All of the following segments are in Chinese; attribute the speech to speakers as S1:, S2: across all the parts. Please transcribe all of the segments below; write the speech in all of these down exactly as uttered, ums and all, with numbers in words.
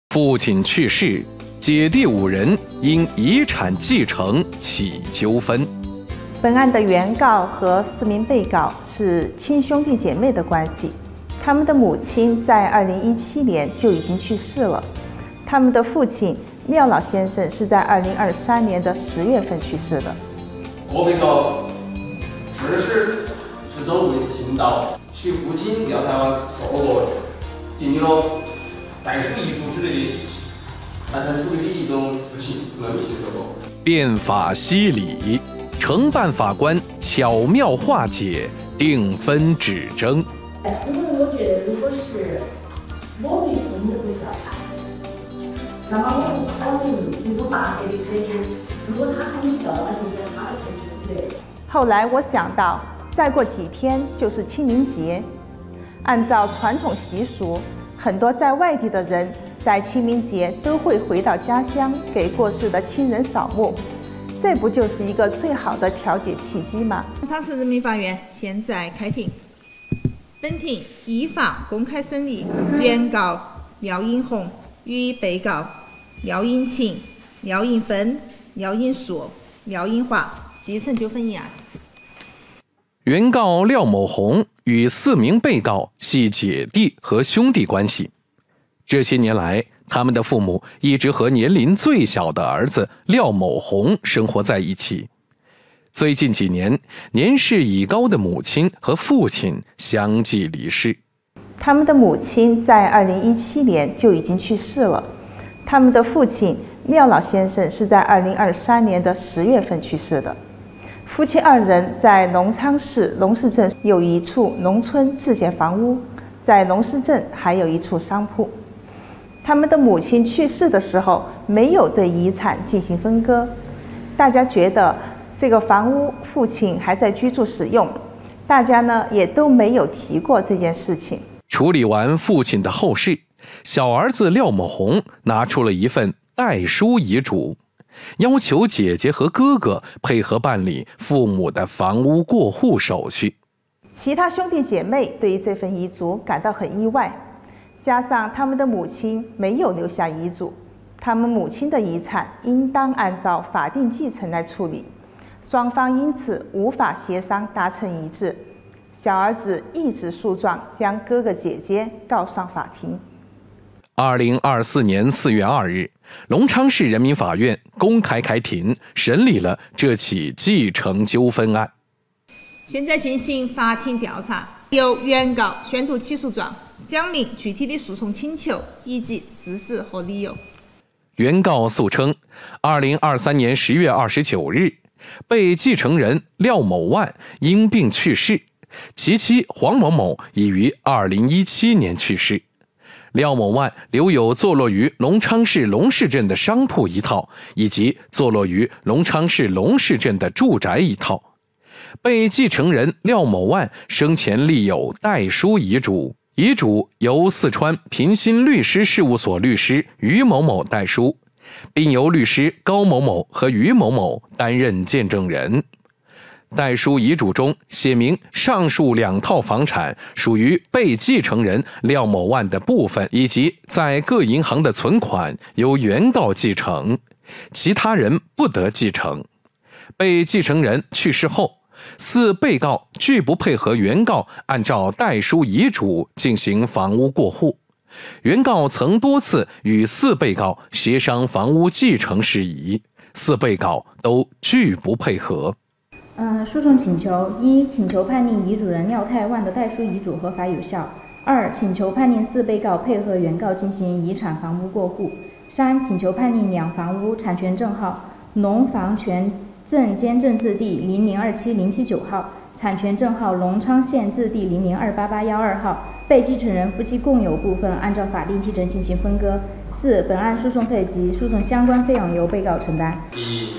S1: 父亲去世，姐弟五人因遗产继承起纠纷。
S2: 本案的原告和四名被告是亲兄弟姐妹的关系，他们的母亲在二零一七年就已经去世了，他们的父亲廖老先生是在二零二三年的十月份去世的。
S3: 各被告自始至终未尽到其父亲廖台湾受过订立了代书遗嘱之类的财产处理的一种事情，没有尽做过。
S1: 辩法析理，承办法官巧妙化解，定分指争。
S4: 因为我觉得，如果是我对父母不孝顺，那么我不考虑这种大赔的可以。如果他很孝，那就是他的责任。
S2: 后来我想到，再过几天就是清明节，按照传统习俗，很多在外地的人在清明节都会回到家乡，给过世的亲人扫墓。这不就是一个最好的调解契机吗？
S5: 龙昌市人民法院现在开庭，本庭依法公开审理原告廖英红与被告廖英琴、廖英芬、廖英硕、廖英华继承纠纷一案。
S1: 原告廖某红与四名被告系姐弟和兄弟关系，这些年来，他们的父母一直和年龄最小的儿子廖某红生活在一起。最近几年，年事已高的母亲和父亲相继离世。
S2: 他们的母亲在二零一七年就已经去世了，他们的父亲廖老先生是在二零二三年的十月份去世的。夫妻二人在龙昌市龙市镇有一处农村自建房屋，在龙市镇还有一处商铺。他们的母亲去世的时候没有对遗产进行分割，大家觉得这个房屋父亲还在居住使用，大家呢也都没有提过这件事情。
S1: 处理完父亲的后事，小儿子廖某红拿出了一份代书遗嘱，要求姐姐和哥哥配合办理父母的房屋过户手续。
S2: 其他兄弟姐妹对于这份遗嘱感到很意外，加上他们的母亲没有留下遗嘱，他们母亲的遗产应当按照法定继承来处理，双方因此无法协商达成一致。小儿子一纸诉状将哥哥姐姐告上法庭。
S1: 二零二四年四月二日，龙昌市人民法院公开开庭审理了这起继承纠纷案。
S5: 现在进行法庭调查，由原告宣读起诉状，讲明具体的诉讼请求以及事实和理由。
S1: 原告诉称，二零二三年十月二十九日，被继承人廖某万因病去世，其妻黄某某已于二零一七年去世。廖某万留有坐落于龙昌市龙市镇的商铺一套，以及坐落于龙昌市龙市镇的住宅一套。被继承人廖某万生前立有代书遗嘱，遗嘱由四川平新律师事务所律师于某某代书，并由律师高某某和于某某担任见证人。代书遗嘱中写明，上述两套房产属于被继承人廖某万的部分，以及在各银行的存款由原告继承，其他人不得继承。被继承人去世后，四被告拒不配合原告按照代书遗嘱进行房屋过户。原告曾多次与四被告协商房屋继承事宜，四被告都拒不配合。
S6: 呃，诉讼请求：一、请求判令遗嘱人廖太万的代书遗嘱合法有效；二、请求判令四被告配合原告进行遗产房屋过户；三、请求判令两房屋产权证号：农房权证监证字第零零二七零七九号，产权证号龙昌县字第零零二八八幺二号，被继承人夫妻共有部分按照法定继承进行分割。四、本案诉讼费及诉讼相关费用由被告承担。
S3: 一、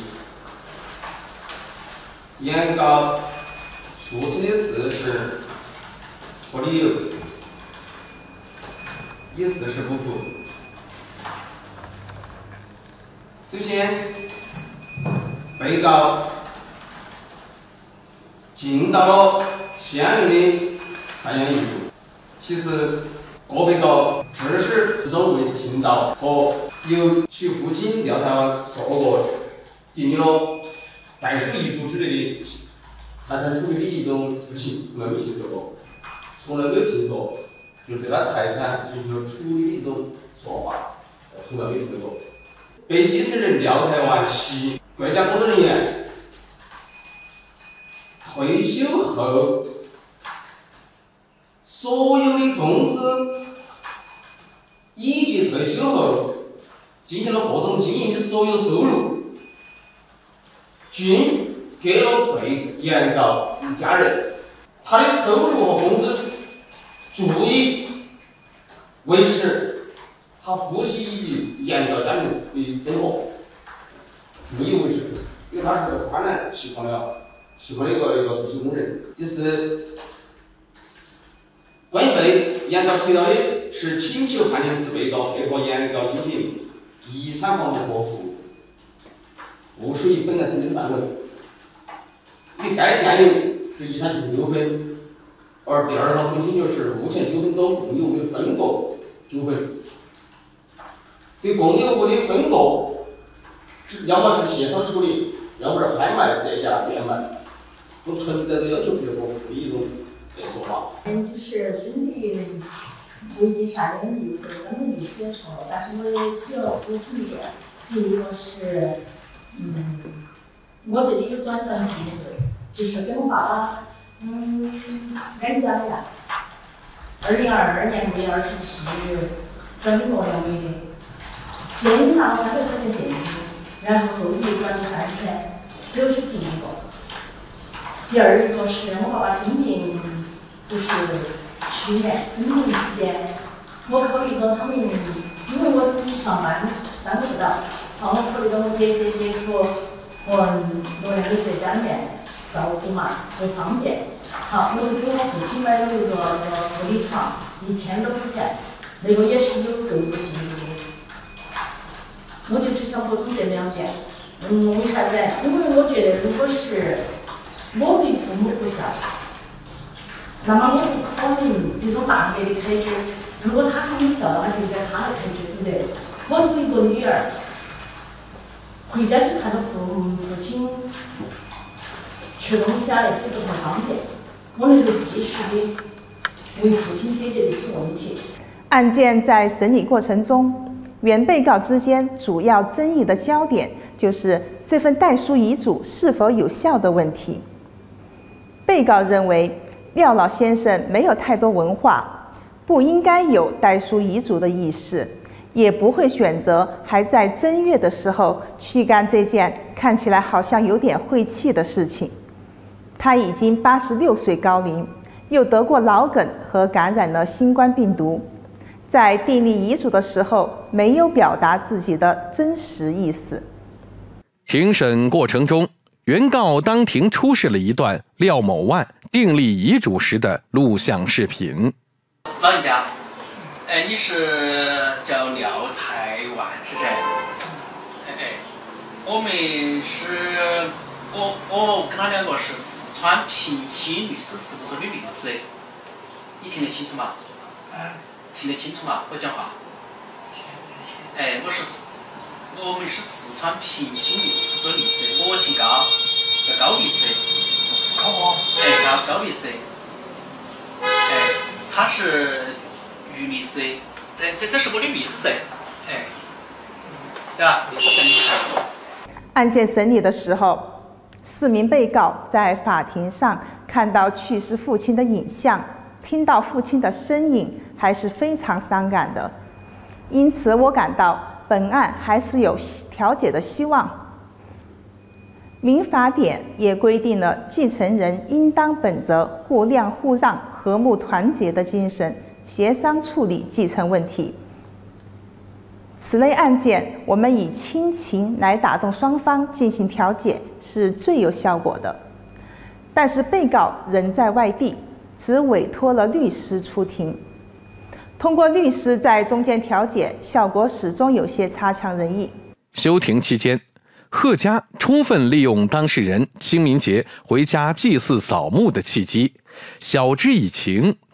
S3: 原告诉称的事实和理由与事实不符。首先，被告尽到了相应的赡养义务。其次， 各被告指使自种为听到和由其父亲廖台湾说过订立了代书遗嘱之类的财产处理的一种事情，从来没听说过，从来没有听说，就是对他财产进行了处理的一种说法，从来没听说过。被继承人廖台湾系国家工作人员，退休后所有的工资，以及退休后进行了各种经营的所有收入，均给了被原告一家人。他的收入和工资足以维持他夫妻以及原告家人的生活，足以维持，因为他是个贪婪习惯了习惯的一个一个退休工人。就是关于被原告提到的是请求判令四被告配合原告进行遗产方面合付，不属于本案审理范围。因为该案由是遗产继承纠纷，而第二项请求是目前纠纷中共有物的分割纠纷。对共有物的分割，要么是协商处理，要么是拍卖、折价、变卖，不存在的要求别个负一种的说法。
S4: 嗯，就是针对违纪杀人律师，刚才律师也说了，但是我也需要补充一点，第一个是，嗯，我这里有转账记录，就是给我爸爸，嗯，安家下，二零二二年五月二十七日转给我两位的，先拿三百块钱现金，然后后续转了三千，这是第一个。第二一个是我爸爸生病，就是去年生病期间，我考虑到他们，因为我上班耽误不到，好，我考虑到我姐姐姐夫和我两个在家里面照顾嘛，不方便，好，我就给我父亲买了一个那个护理床，一千多块钱，那个也是有购物记录的。我就只想补充这两点，嗯，为啥子？因为我觉得如果是我对父母不孝，那么我不可能这种大额的开支。如果他对我孝的话，就应该他来开支，对不对？我作为一个女儿，回家去看到父父亲吃东西啊那些不太方便，我能够及时的为父亲解决这些问题。
S2: 案件在审理过程中，原被告之间主要争议的焦点就是这份代书遗嘱是否有效的问题。被告认为廖老先生没有太多文化，不应该有代书遗嘱的意识，也不会选择还在正月的时候去干这件看起来好像有点晦气的事情。他已经八十六岁高龄，又得过脑梗和感染了新冠病毒，在订立遗嘱的时候没有表达自己的真实意思。
S1: 庭审过程中，原告当庭出示了一段廖某万订立遗嘱时的录像视频。
S7: 老人家，哎，你是叫廖台湾是噻？哎哎，我们是，我我跟他两个是四川平西律师事务所的律师，你听得清楚吗？听得清楚吗？我讲话。哎，我是四，我们是四川平西律师事务所律师，我姓高，叫高律师。高啊？哎，高高律师。哎，他是于律师，这这这是我的律师噻。哎，对吧？律师跟你看。
S2: 案件审理的时候，四名被告在法庭上看到去世父亲的影像，听到父亲的声音，还是非常伤感的。因此，我感到本案还是有调解的希望。民法典也规定了继承人应当本着互谅互让、和睦团结的精神，协商处理继承问题。此类案件，我们以亲情来打动双方进行调解是最有效果的。但是被告人在外地，只委托了律师出庭，通过律师在中间调解，效果始终有些差强人意。
S1: 休庭期间，贺家充分利用当事人清明节回家祭祀扫墓的契机，晓之以情，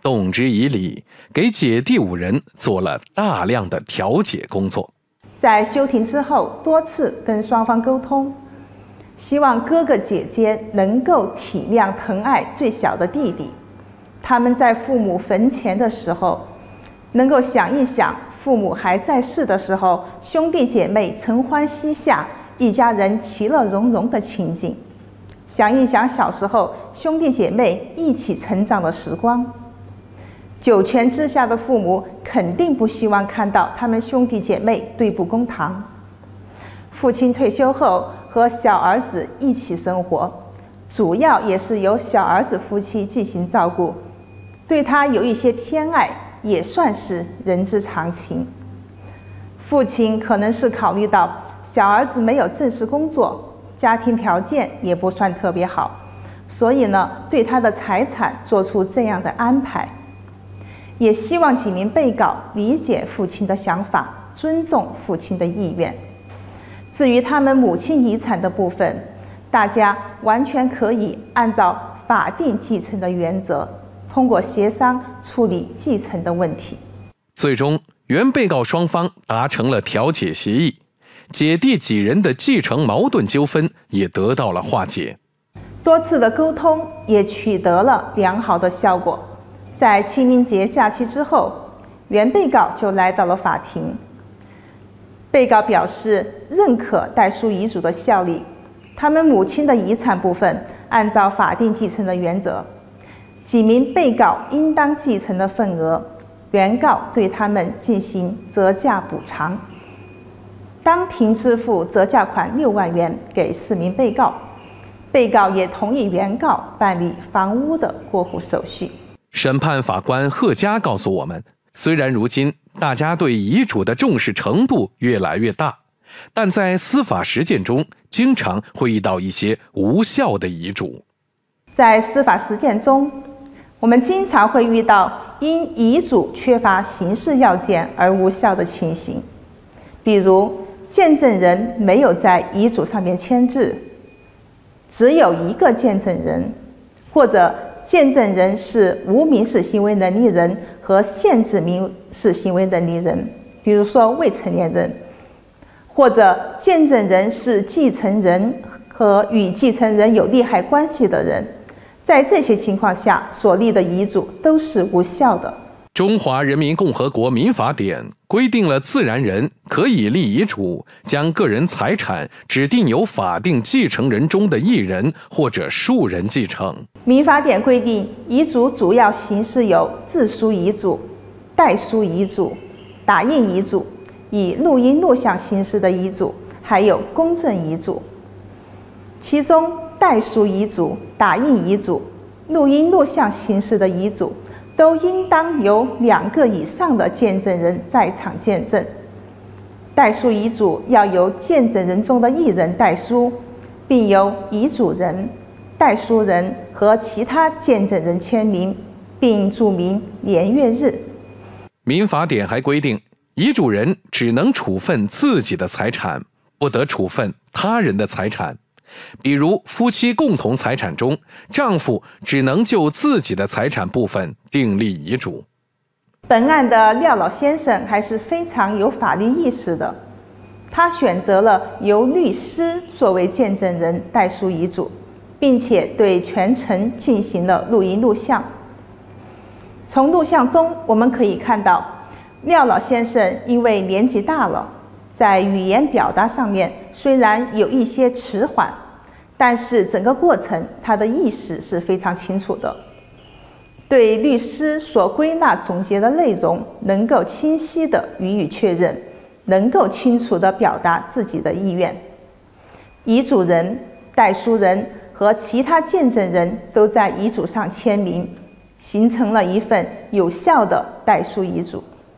S1: 动之以理，给姐弟五人做了大量的调解工作。
S2: 在休庭之后，多次跟双方沟通，希望哥哥姐姐能够体谅疼爱最小的弟弟。他们在父母坟前的时候，能够想一想父母还在世的时候，兄弟姐妹承欢膝下，一家人其乐融融的情景。想一想小时候兄弟姐妹一起成长的时光。九泉之下的父母肯定不希望看到他们兄弟姐妹对簿公堂。父亲退休后和小儿子一起生活，主要也是由小儿子夫妻进行照顾，对他有一些偏爱也算是人之常情。父亲可能是考虑到小儿子没有正式工作，家庭条件也不算特别好，所以呢，对他的财产做出这样的安排。也希望几名被告理解父亲的想法，尊重父亲的意愿。至于他们母亲遗产的部分，大家完全可以按照法定继承的原则，通过协商处理继承的问题。
S1: 最终，原被告双方达成了调解协议，姐弟几人的继承矛盾纠纷也得到了化解。
S2: 多次的沟通也取得了良好的效果。在清明节假期之后，原被告就来到了法庭。被告表示认可代书遗嘱的效力，他们母亲的遗产部分按照法定继承的原则，几名被告应当继承的份额，原告对他们进行折价补偿，当庭支付折价款六万元给四名被告。被告也同意原告办理房屋的过户手续。
S1: 审判法官贺佳告诉我们，虽然如今大家对遗嘱的重视程度越来越大，但在司法实践中经常会遇到一些无效的遗嘱。
S2: 在司法实践中，我们经常会遇到因遗嘱缺乏形式要件而无效的情形，比如见证人没有在遗嘱上面签字，只有一个见证人，或者见证人是无民事行为能力人和限制民事行为能力人，比如说未成年人，或者见证人是继承人和与继承人有利害关系的人，在这些情况下所立的遗嘱都是无效的。
S1: 中华人民共和国民法典规定了自然人可以立遗嘱，将个人财产指定由法定继承人中的一人或者数人继承。
S2: 民法典规定，遗嘱主要形式有自书遗嘱、代书遗嘱、打印遗嘱、以录音录像形式的遗嘱，还有公证遗嘱。其中，代书遗嘱、打印遗嘱、录音录像形式的遗嘱都应当由两个以上的见证人在场见证。代书遗嘱要由见证人中的一人代书，并由遗嘱人、代书人和其他见证人签名，并注明年月日。
S1: 民法典还规定，遗嘱人只能处分自己的财产，不得处分他人的财产。比如夫妻共同财产中，丈夫只能就自己的财产部分订立遗嘱。
S2: 本案的廖老先生还是非常有法律意识的，他选择了由律师作为见证人代书遗嘱，并且对全程进行了录音录像。从录像中我们可以看到，廖老先生因为年纪大了，在语言表达上面虽然有一些迟缓，但是整个过程他的意识是非常清楚的，对律师所归纳总结的内容能够清晰地予以确认，能够清楚地表达自己的意愿。遗嘱人、代书人和其他见证人都在遗嘱上签名，形成了一份有效的代书遗嘱。